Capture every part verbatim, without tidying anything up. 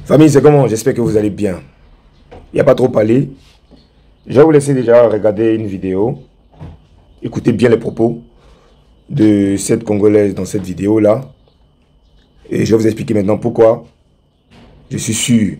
Famille, c'est comment? J'espère que vous allez bien. Il n'y a pas trop parlé. Je vais vous laisser déjà regarder une vidéo. Écoutez bien les propos de cette Congolaise dans cette vidéo-là. Et je vais vous expliquer maintenant pourquoi je suis sûr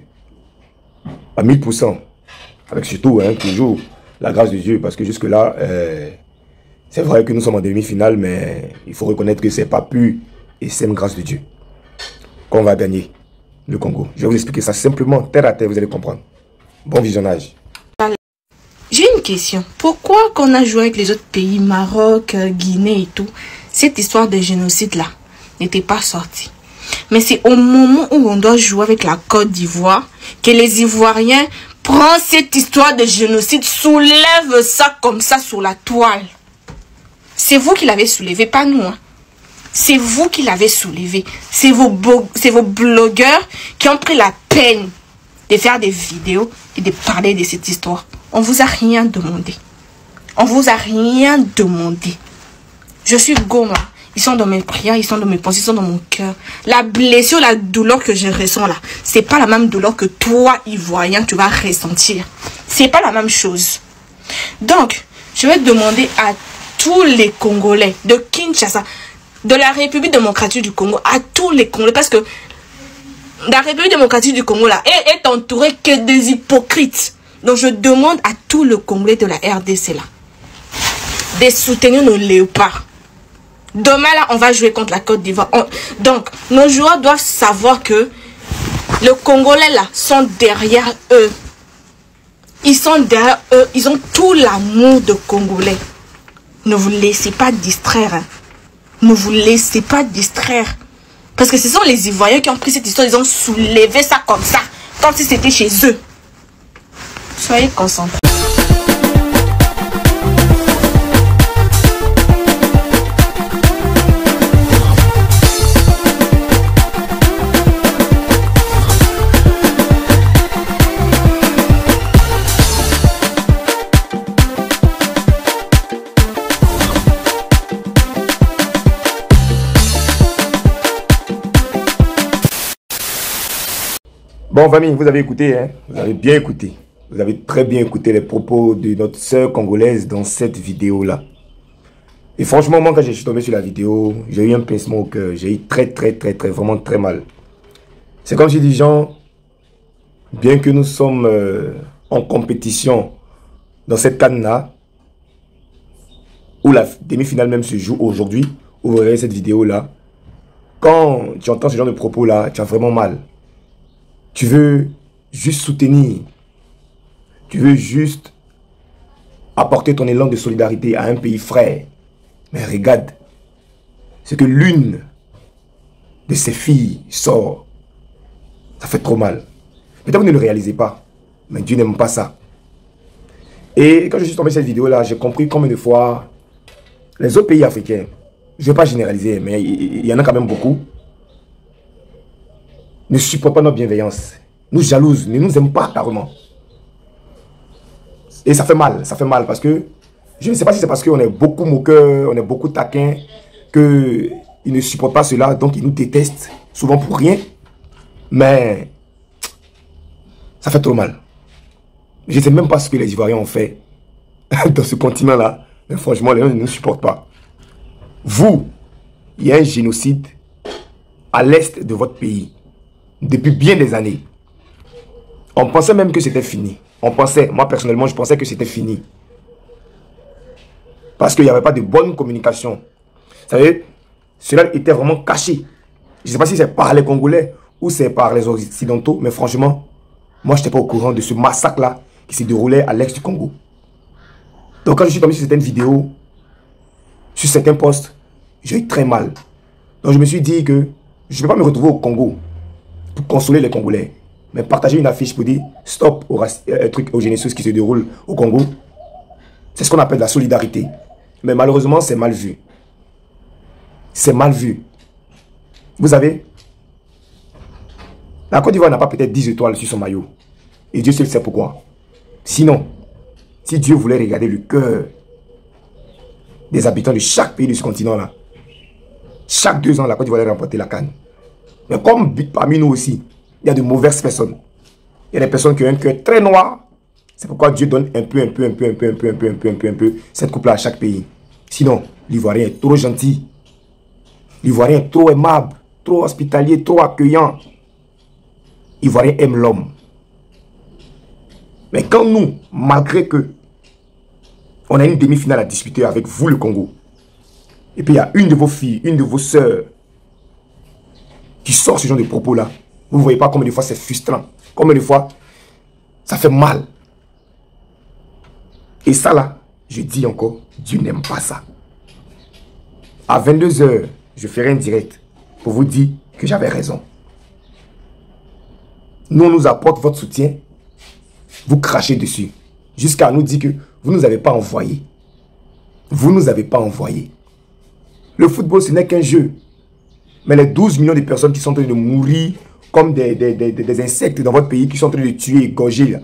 à mille pour cent. Avec surtout, hein, toujours, la grâce de Dieu. Parce que jusque-là, euh, c'est vrai que nous sommes en demi-finale, mais il faut reconnaître que c'est pas pur et c'est une grâce de Dieu qu'on va gagner le Congo. Je vais vous expliquer ça simplement, terre à terre, vous allez comprendre. Bon visionnage. J'ai une question. Pourquoi quand on a joué avec les autres pays, Maroc, Guinée et tout, cette histoire de génocide-là n'était pas sortie? Mais c'est au moment où on doit jouer avec la Côte d'Ivoire que les Ivoiriens prennent cette histoire de génocide, soulèvent ça comme ça sur la toile. C'est vous qui l'avez soulevé, pas nous. Hein. C'est vous qui l'avez soulevé. C'est vos, c'est vos blogueurs qui ont pris la peine de faire des vidéos et de parler de cette histoire. On vous a rien demandé. On vous a rien demandé. Je suis Goma. Ils sont dans mes prières, ils sont dans mes pensées, ils sont dans mon cœur. La blessure, la douleur que je ressens là, c'est pas la même douleur que toi, Ivoirien, tu vas ressentir. C'est pas la même chose. Donc, je vais demander à tous les Congolais de Kinshasa, de la République démocratique du Congo, à tous les Congolais, parce que la République démocratique du Congo là est, est entourée que des hypocrites. Donc je demande à tout le Congolais de la R D C là de soutenir nos léopards. Demain là, on va jouer contre la Côte d'Ivoire. Donc, nos joueurs doivent savoir que les Congolais là sont derrière eux. Ils sont derrière eux. Ils ont tout l'amour de Congolais. Ne vous laissez pas distraire. Hein. Ne vous laissez pas distraire. Parce que ce sont les Ivoiriens qui ont pris cette histoire. Ils ont soulevé ça comme ça. Comme si c'était chez eux. Soyez concentrés. Bon, famille, vous avez écouté, hein? Vous avez bien écouté. Vous avez très bien écouté les propos de notre sœur congolaise dans cette vidéo-là. Et franchement, moi, quand je suis tombé sur la vidéo, j'ai eu un pincement au cœur. J'ai eu très, très, très, très, vraiment très mal. C'est comme si des gens, bien que nous sommes euh, en compétition dans cette canne-là, où la demi-finale même se joue aujourd'hui, où vous regardez cette vidéo-là, quand tu entends ce genre de propos-là, tu as vraiment mal. Tu veux juste soutenir. Tu veux juste apporter ton élan de solidarité à un pays frère. Mais regarde ce que l'une de ses filles sort. Ça fait trop mal. Peut-être que vous ne le réalisez pas. Mais Dieu n'aime pas ça. Et quand je suis tombé sur cette vidéo-là, j'ai compris combien de fois les autres pays africains, je ne vais pas généraliser, mais il y en a quand même beaucoup, ne supportent pas notre bienveillance, nous jalousent, ne nous aiment pas carrément. Et ça fait mal, ça fait mal parce que, je ne sais pas si c'est parce qu'on est beaucoup moqueurs, on est beaucoup taquins, qu'ils ne supportent pas cela, donc ils nous détestent, souvent pour rien. Mais, ça fait trop mal. Je ne sais même pas ce que les Ivoiriens ont fait dans ce continent-là, mais franchement, les gens ne nous supportent pas. Vous, il y a un génocide à l'est de votre pays. Depuis bien des années. On pensait même que c'était fini. On pensait, moi personnellement, je pensais que c'était fini. Parce qu'il n'y avait pas de bonne communication. Vous savez, cela était vraiment caché. Je ne sais pas si c'est par les Congolais ou c'est par les Occidentaux, mais franchement, moi je n'étais pas au courant de ce massacre-là qui s'est déroulé à l'est du Congo. Donc quand je suis tombé sur certaines vidéos, sur certains posts, j'ai eu très mal. Donc je me suis dit que je ne vais pas me retrouver au Congo pour consoler les Congolais, mais partager une affiche pour dire stop au euh, truc au génocide qui se déroule au Congo. C'est ce qu'on appelle la solidarité. Mais malheureusement, c'est mal vu. C'est mal vu. Vous savez, la Côte d'Ivoire n'a pas peut-être dix étoiles sur son maillot. Et Dieu seul sait pourquoi. Sinon, si Dieu voulait regarder le cœur des habitants de chaque pays de ce continent-là, chaque deux ans, la Côte d'Ivoire allait remporter la CAN. Mais comme parmi nous aussi, il y a de mauvaises personnes. Il y a des personnes qui ont un cœur très noir. C'est pourquoi Dieu donne un peu, un peu, un peu, un peu, un peu, un peu, un peu, un peu, un peu, cette coupe-là à chaque pays. Sinon, l'Ivoirien est trop gentil. L'Ivoirien est trop aimable, trop hospitalier, trop accueillant. L'Ivoirien aime l'homme. Mais quand nous, malgré que on a une demi-finale à disputer avec vous, le Congo, et puis il y a une de vos filles, une de vos sœurs qui sort ce genre de propos-là, vous ne voyez pas combien de fois c'est frustrant, combien de fois ça fait mal. Et ça là, je dis encore, Dieu n'aime pas ça. À vingt-deux heures, je ferai un direct pour vous dire que j'avais raison. Nous, on nous apporte votre soutien, vous crachez dessus, jusqu'à nous dire que vous ne nous avez pas envoyé. Vous ne nous avez pas envoyé. Le football, ce n'est qu'un jeu. Mais les douze millions de personnes qui sont en train de mourir comme des, des, des, des insectes dans votre pays, qui sont en train de tuer, égorger, là,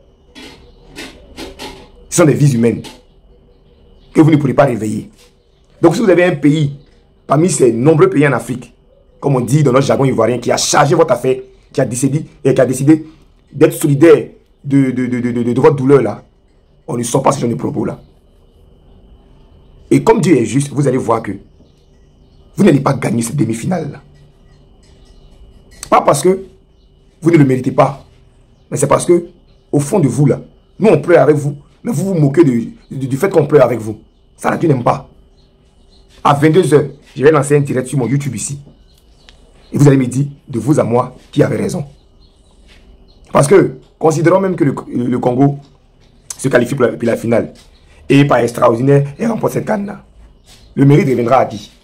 ce sont des vies humaines que vous ne pourrez pas réveiller. Donc, si vous avez un pays, parmi ces nombreux pays en Afrique, comme on dit dans notre jargon ivoirien, qui a chargé votre affaire, qui a décidé, et qui a décidé d'être solidaire de, de, de, de, de, de votre douleur, là, on ne sort pas ce genre de propos-là. Et comme Dieu est juste, vous allez voir que vous n'allez pas gagner cette demi-finale-là. Pas parce que vous ne le méritez pas, mais c'est parce que, au fond de vous, là, nous on pleure avec vous, mais vous vous moquez de, de, du fait qu'on pleure avec vous. Ça, là, Dieu n'aime pas. À vingt-deux heures, je vais lancer un direct sur mon YouTube ici. Et vous allez me dire, de vous à moi, qui avait raison. Parce que, considérons même que le, le Congo se qualifie pour la, pour la finale, et par extraordinaire, et remporte cette canne-là, le mérite reviendra à qui?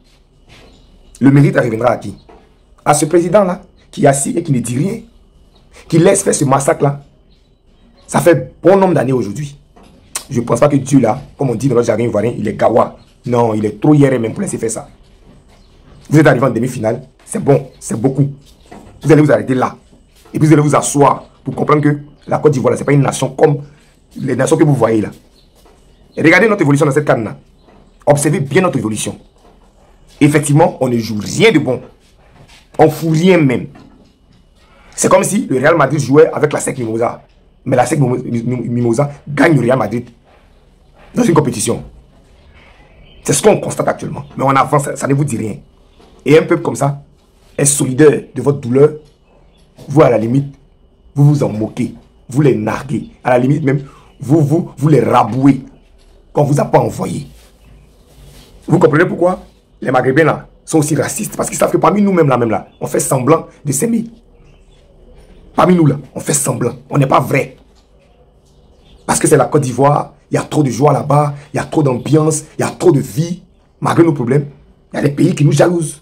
Le mérite reviendra à qui? À ce président-là, qui est assis et qui ne dit rien, qui laisse faire ce massacre-là. Ça fait bon nombre d'années aujourd'hui. Je ne pense pas que Dieu, là, comme on dit dans notre jargon ivoirien, il est gawa. Non, il est trop hier même pour laisser faire ça. Vous êtes arrivé en demi-finale, c'est bon, c'est beaucoup. Vous allez vous arrêter là. Et puis vous allez vous asseoir pour comprendre que la Côte d'Ivoire, ce n'est pas une nation comme les nations que vous voyez là. Et regardez notre évolution dans cette canne-là. Observez bien notre évolution. Effectivement, on ne joue rien de bon. On ne fout rien même. C'est comme si le Real Madrid jouait avec la S E C Mimosa. Mais la S E C Mimosa gagne le Real Madrid dans une compétition. C'est ce qu'on constate actuellement. Mais on avance, ça ne vous dit rien. Et un peuple comme ça est solidaire de votre douleur. Vous, à la limite, vous vous en moquez. Vous les narguez. À la limite même, vous, vous, vous les rabouez. Qu'on ne vous a pas envoyé. Vous comprenez pourquoi les Maghrébins là sont aussi racistes? Parce qu'ils savent que parmi nous-mêmes là, même là, on fait semblant de s'aimer. Parmi nous là, on fait semblant. On n'est pas vrai. Parce que c'est la Côte d'Ivoire, il y a trop de joie là-bas, il y a trop d'ambiance, il y a trop de vie. Malgré nos problèmes, il y a des pays qui nous jalousent.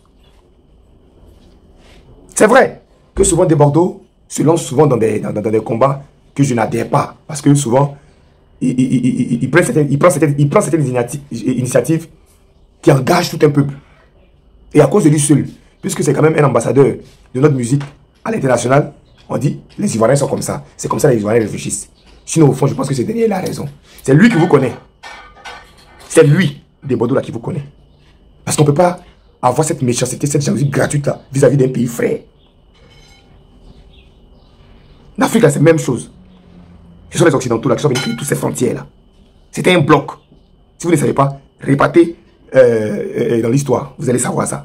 C'est vrai que souvent des Bordeaux se lancent souvent dans des, dans, dans des combats que je n'adhère pas. Parce que souvent, ils, ils, ils, ils prennent certaines, ils prennent certaines, ils prennent certaines initiatives qui engagent tout un peuple. Et à cause de lui seul, puisque c'est quand même un ambassadeur de notre musique à l'international, on dit les Ivoiriens sont comme ça. C'est comme ça que les Ivoiriens réfléchissent. Sinon, au fond, je pense que ce dernier il a raison. C'est lui qui vous connaît. C'est lui, des Bordeaux là, qui vous connaît. Parce qu'on ne peut pas avoir cette méchanceté, cette jalousie gratuite là, vis-à-vis d'un pays frère. L'Afrique là, c'est la même chose. Ce sont les Occidentaux là qui sont venus créer toutes ces frontières là. C'était un bloc. Si vous ne savez pas, répétez euh, euh, dans l'histoire, vous allez savoir ça.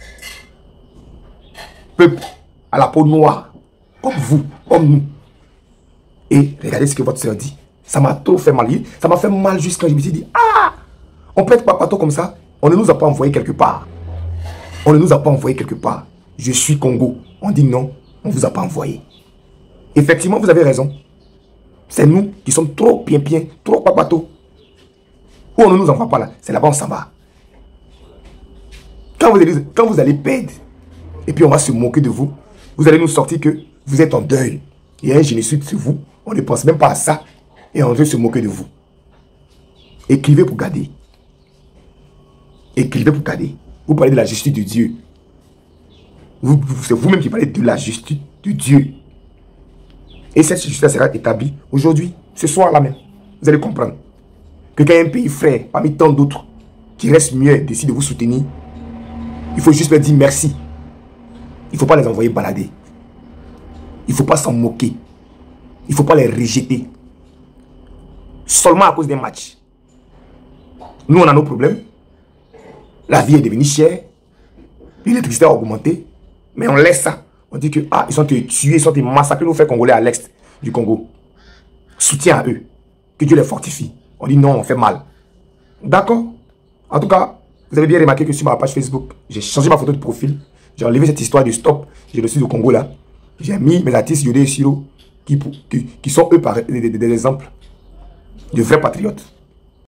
Peuple à la peau noire, comme vous, comme nous. Et regardez ce que votre soeur dit. Ça m'a trop fait mal. Ça m'a fait mal juste quand je me suis dit, ah, on peut être pas partout comme ça. On ne nous a pas envoyé quelque part. On ne nous a pas envoyé quelque part. Je suis Congo. On dit non, on ne vous a pas envoyé. Effectivement, vous avez raison. C'est nous qui sommes trop bien bien, trop papato. Où on ne nous envoie pas là, c'est là-bas on s'en va. Quand vous, allez, quand vous allez perdre, et puis on va se moquer de vous, vous allez nous sortir que vous êtes en deuil. Il y a un génocide sur vous, on ne pense même pas à ça, et on veut se moquer de vous. Écrivez pour garder. Écrivez pour garder. Vous parlez de la justice de Dieu. Vous, vous, c'est vous-même qui parlez de la justice de Dieu. Et cette justice sera établie aujourd'hui, ce soir-là même. Vous allez comprendre que quand il y a un pays frère, parmi tant d'autres, qui reste mieux, décide de vous soutenir, il faut juste leur dire merci. Il ne faut pas les envoyer balader. Il ne faut pas s'en moquer. Il ne faut pas les rejeter. Seulement à cause des matchs. Nous, on a nos problèmes. La vie est devenue chère. L'électricité a augmenté. Mais on laisse ça. On dit que, ah, ils sont tués, ils sont massacrés, nos frères congolais à l'est du Congo. Soutien à eux. Que Dieu les fortifie. On dit non, on fait mal. D'accord? En tout cas, vous avez bien remarqué que sur ma page Facebook, j'ai changé ma photo de profil. J'ai enlevé cette histoire de stop. J'ai reçu du Congo là. J'ai mis mes artistes Yodé et Siro qui, qui, qui sont eux par, des, des, des exemples de vrais patriotes.